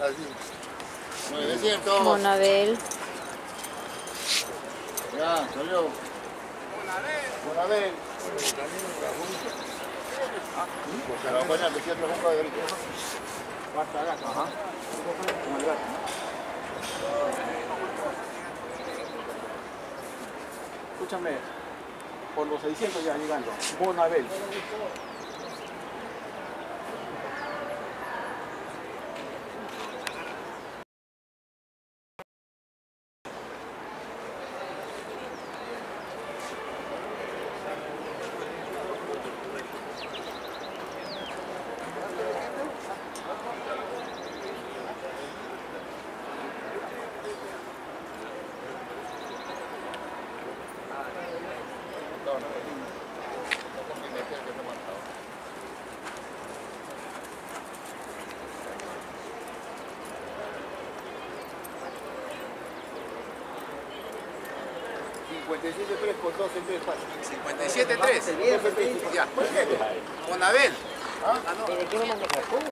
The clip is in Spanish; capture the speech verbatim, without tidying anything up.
Así. novecientos. Bonabel. Ya, salió. Bonabel. Se lo ponen al desierto junto de grito. Basta gato. Ajá. Como el gato. Escúchame, por los seiscientos ya llegando. Bonabel. cincuenta y siete tres por doce tres. cincuenta y siete tres. Ya. Bonabel. ¿Ah? ¿Pero qué me mandas?